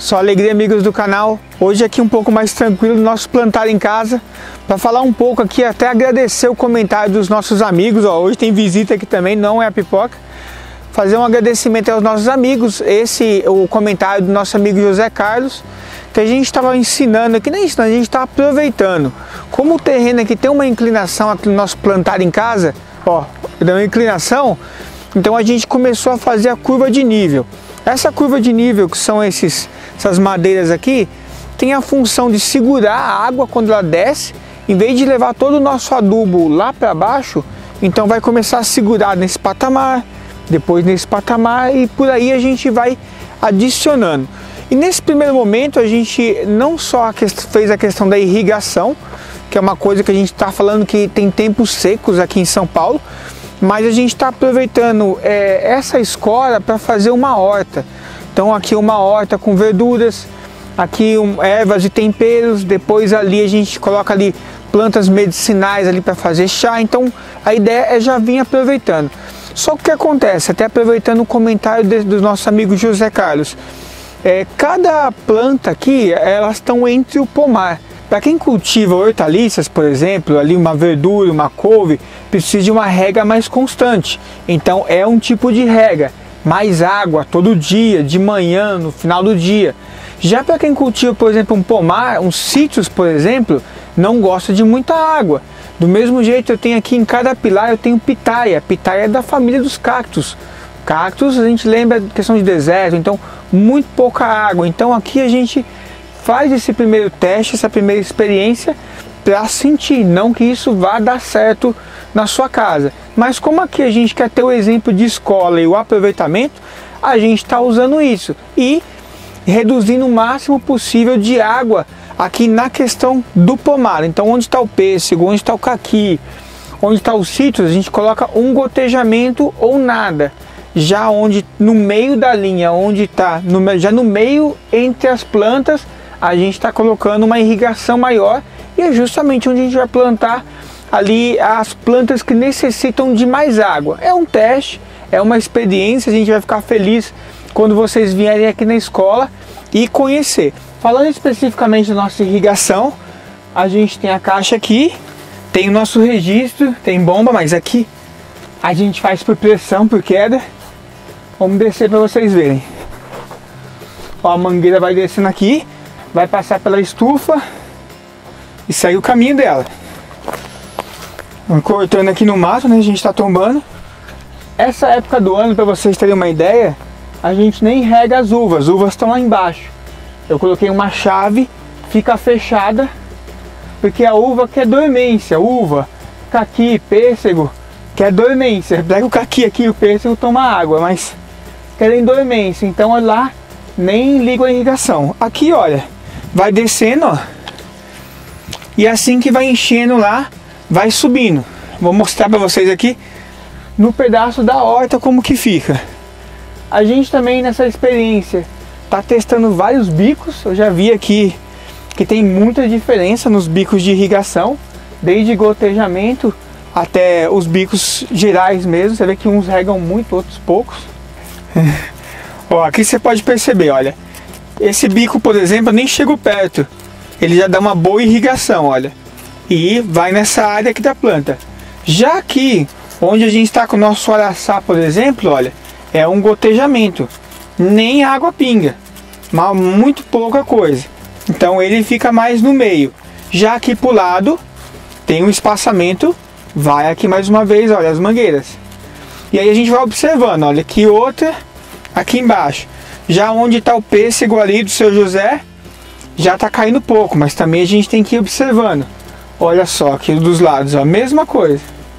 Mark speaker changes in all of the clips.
Speaker 1: Só alegria, amigos do canal. Hoje aqui um pouco mais tranquilo do nosso plantar em casa, para falar um pouco aqui, até agradecer o comentário dos nossos amigos. Hoje tem visita aqui também, não é a pipoca. Fazer um agradecimento aos nossos amigos. O comentário do nosso amigo José Carlos, que a gente estava ensinando aqui, nem ensinando, a gente está aproveitando. Como o terreno aqui tem uma inclinação aqui no nosso plantar em casa, deu uma inclinação, então a gente começou a fazer a curva de nível. Essa curva de nível, que são essas madeiras aqui, tem a função de segurar a água quando ela desce, em vez de levar todo o nosso adubo lá para baixo, então vai começar a segurar nesse patamar, depois nesse patamar, e por aí a gente vai adicionando. E nesse primeiro momento a gente não só fez a questão da irrigação, que é uma coisa que a gente está falando que tem tempos secos aqui em São Paulo, mas a gente está aproveitando essa escora para fazer uma horta. Então aqui uma horta com verduras, aqui ervas e temperos, depois ali a gente coloca ali plantas medicinais ali para fazer chá. Então a ideia é já vir aproveitando. Só que o que acontece, até aproveitando o comentário do nosso amigo José Carlos, cada planta aqui, elas estão entre o pomar. Para quem cultiva hortaliças, por exemplo, ali uma verdura, uma couve, precisa de uma rega mais constante. Então é um tipo de rega, mais água todo dia, de manhã, no final do dia. Já para quem cultiva, por exemplo, um pomar, um citros, por exemplo, não gosta de muita água. Do mesmo jeito, eu tenho aqui em cada pilar, eu tenho pitaia. Pitaia é da família dos cactos. Cactos, a gente lembra da questão de deserto, então muito pouca água. Então aqui a gente faz esse primeiro teste, essa primeira experiência, para sentir, não que isso vá dar certo na sua casa. Mas como aqui a gente quer ter o exemplo de escola e o aproveitamento, a gente está usando isso. E reduzindo o máximo possível de água aqui na questão do pomar. Então onde está o pêssego, onde está o caqui, onde está o citros, a gente coloca um gotejamento ou nada. Já onde no meio da linha, onde está já no meio entre as plantas, a gente está colocando uma irrigação maior, e é justamente onde a gente vai plantar ali as plantas que necessitam de mais água. É um teste, é uma experiência, a gente vai ficar feliz quando vocês vierem aqui na escola e conhecer. Falando especificamente da nossa irrigação, a gente tem a caixa aqui, tem o nosso registro, tem bomba, mas aqui a gente faz por pressão, por queda. Vamos descer para vocês verem. A mangueira vai descendo aqui, vai passar pela estufa e segue o caminho dela. Cortando aqui no mato, né? A gente está tombando. Essa época do ano, para vocês terem uma ideia, a gente nem rega as uvas estão lá embaixo. Eu coloquei uma chave, fica fechada, porque a uva quer dormência. Uva, caqui, pêssego, quer dormência. Pega o caqui aqui, o pêssego toma água, mas querem dormência. Então lá nem ligo a irrigação. Aqui, olha, vai descendo, ó, e assim que vai enchendo lá, vai subindo. Vou mostrar para vocês aqui no pedaço da horta como que fica. A gente também nessa experiência tá testando vários bicos. Eu já vi aqui que tem muita diferença nos bicos de irrigação, desde gotejamento até os bicos gerais mesmo. Você vê que uns regam muito, outros poucos. Ó, aqui você pode perceber, olha, esse bico, por exemplo, eu nem chego perto, ele já dá uma boa irrigação, olha, e vai nessa área aqui da planta. Já aqui, onde a gente está com o nosso araçá, por exemplo, olha, é um gotejamento, nem água pinga, mas muito pouca coisa. Então ele fica mais no meio. Já aqui pro lado tem um espaçamento, vai aqui mais uma vez, olha, as mangueiras. E aí a gente vai observando, olha, aqui outra, aqui embaixo. Já onde está o pêssego ali do seu José, já está caindo pouco, mas também a gente tem que ir observando. Olha só, aqui dos lados, ó, mesma coisa.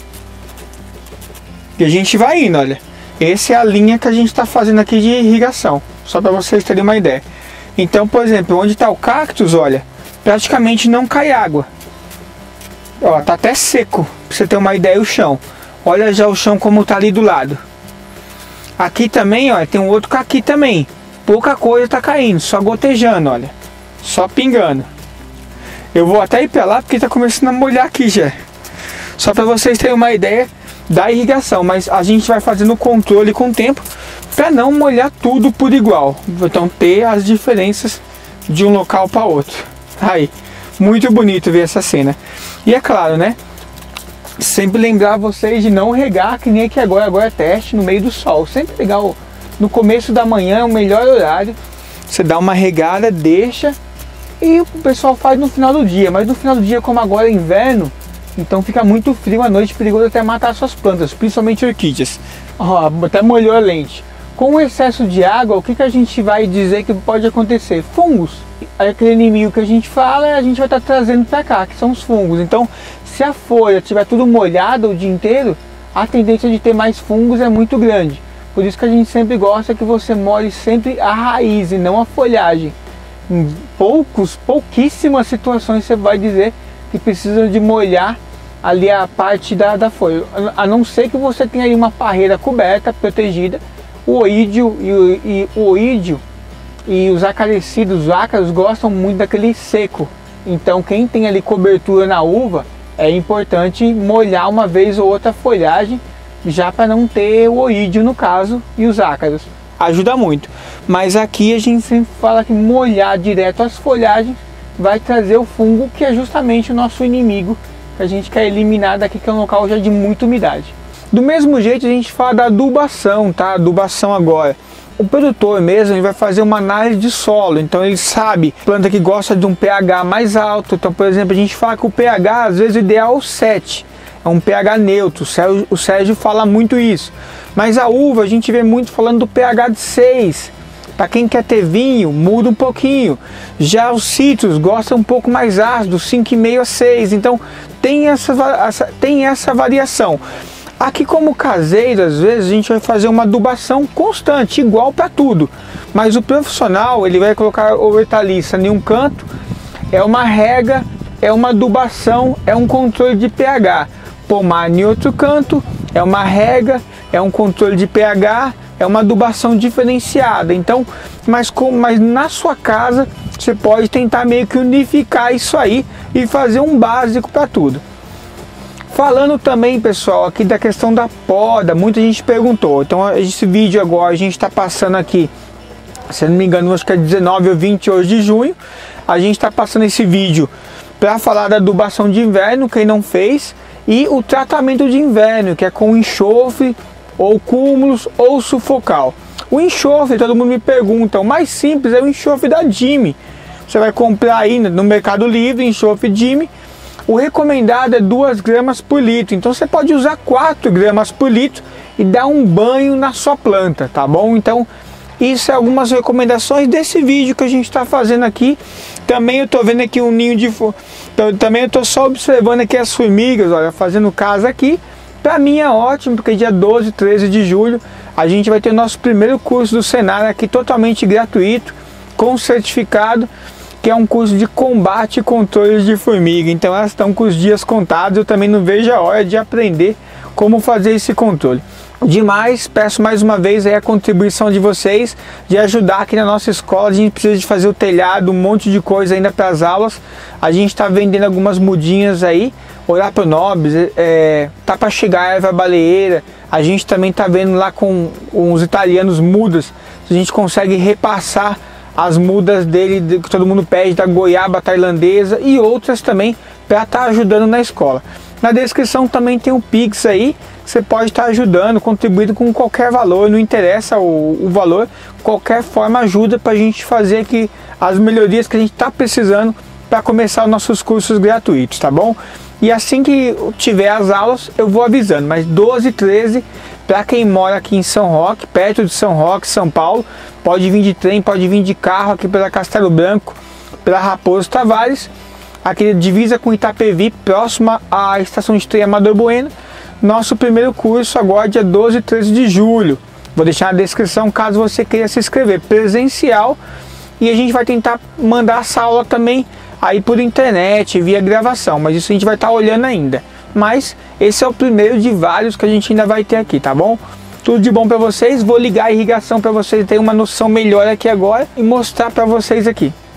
Speaker 1: E a gente vai indo, olha. Essa é a linha que a gente está fazendo aqui de irrigação, só para vocês terem uma ideia. Então, por exemplo, onde está o cactus, olha, praticamente não cai água. Ó, tá até seco, para você ter uma ideia, o chão. Olha já o chão como tá ali do lado. Aqui também, ó, tem um outro caqui também. Pouca coisa tá caindo, só gotejando, olha. Só pingando. Eu vou até ir para lá porque tá começando a molhar aqui já. Só para vocês terem uma ideia da irrigação, mas a gente vai fazendo o controle com o tempo para não molhar tudo por igual. Então ter as diferenças de um local para outro. Aí, muito bonito ver essa cena. E é claro, né? Sempre lembrar vocês de não regar, que nem aqui agora é teste no meio do sol. Sempre pegar no começo da manhã, é o melhor horário. Você dá uma regada, deixa, e o pessoal faz no final do dia. Mas no final do dia, como agora é inverno, então fica muito frio à noite, perigoso até matar suas plantas, principalmente orquídeas. Ó, até molhou a lente. Com o excesso de água, o que a gente vai dizer que pode acontecer? Fungos. Aquele inimigo que a gente fala, a gente vai estar trazendo para cá, que são os fungos. Então, se a folha estiver tudo molhada o dia inteiro, a tendência de ter mais fungos é muito grande. Por isso que a gente sempre gosta que você molhe sempre a raiz e não a folhagem. Em pouquíssimas situações você vai dizer que precisa de molhar ali a parte da folha. A não ser que você tenha aí uma parreira coberta, protegida. O oídio e os acaricidos, os ácaros, gostam muito daquele seco. Então quem tem ali cobertura na uva, é importante molhar uma vez ou outra a folhagem, já para não ter o oídio no caso e os ácaros. Ajuda muito. Mas aqui a gente sempre fala que molhar direto as folhagens vai trazer o fungo, que é justamente o nosso inimigo, que a gente quer eliminar daqui, que é um local já de muita umidade. Do mesmo jeito a gente fala da adubação, tá? Adubação agora. O produtor mesmo, ele vai fazer uma análise de solo, então ele sabe, planta que gosta de um pH mais alto. Então, por exemplo, a gente fala que o pH, às vezes, o ideal é o 7, é um pH neutro, o Sérgio fala muito isso. Mas a uva, a gente vê muito falando do pH de 6, para quem quer ter vinho, muda um pouquinho. Já os citros gostam um pouco mais ácido, 5,5 a 6, então tem essa variação. Aqui, como caseiro, às vezes a gente vai fazer uma adubação constante, igual para tudo. Mas o profissional, ele vai colocar o hortaliça em um canto, é uma rega, é uma adubação, é um controle de pH. Pomar em outro canto, é uma rega, é um controle de pH, é uma adubação diferenciada. Então, mas na sua casa, você pode tentar meio que unificar isso aí e fazer um básico para tudo. Falando também, pessoal, aqui da questão da poda, muita gente perguntou. Então esse vídeo agora a gente está passando aqui, se não me engano, acho que é 19 ou 20 hoje de junho. A gente está passando esse vídeo para falar da adubação de inverno, quem não fez, e o tratamento de inverno, que é com enxofre, ou cúmulos, ou sufocal. O enxofre, todo mundo me pergunta, o mais simples é o enxofre da Dime. Você vai comprar aí no Mercado Livre, enxofre Dime. O recomendado é 2 gramas por litro, então você pode usar 4 gramas por litro e dar um banho na sua planta, tá bom? Então, isso é algumas recomendações desse vídeo que a gente está fazendo aqui. Também eu tô vendo aqui um ninho de também eu tô só observando aqui as formigas, olha, fazendo casa aqui. Para mim é ótimo, porque dia 12 e 13 de julho a gente vai ter o nosso primeiro curso do Senar aqui, totalmente gratuito, com certificado, que é um curso de combate e controle de formiga. Então elas estão com os dias contados, eu também não vejo a hora de aprender como fazer esse controle. Demais, peço mais uma vez aí a contribuição de vocês, de ajudar aqui na nossa escola. A gente precisa de fazer o telhado, um monte de coisa ainda para as aulas. A gente está vendendo algumas mudinhas aí, Oraponobis, tá para chegar a erva baleeira. A gente também está vendo lá com os italianos mudas, se a gente consegue repassar as mudas dele, que todo mundo pede, da goiaba tailandesa e outras também, para estar ajudando na escola. Na descrição também tem o Pix aí, você pode estar ajudando, contribuindo com qualquer valor, não interessa o valor, qualquer forma ajuda para a gente fazer aqui as melhorias que a gente está precisando para começar os nossos cursos gratuitos, tá bom? E assim que tiver as aulas eu vou avisando, mas 12 e 13, para quem mora aqui em São Roque, perto de São Roque, São Paulo, pode vir de trem, pode vir de carro aqui pela Castelo Branco, pela Raposo Tavares, aqui divisa com Itapevi, próxima à estação de trem Amador Bueno. Nosso primeiro curso agora dia 12 e 13 de julho. Vou deixar na descrição caso você queira se inscrever, presencial, e a gente vai tentar mandar essa aula também aí por internet, via gravação, mas isso a gente vai estar olhando ainda. Mas esse é o primeiro de vários que a gente ainda vai ter aqui, tá bom? Tudo de bom para vocês. Vou ligar a irrigação para vocês terem uma noção melhor aqui agora e mostrar para vocês aqui.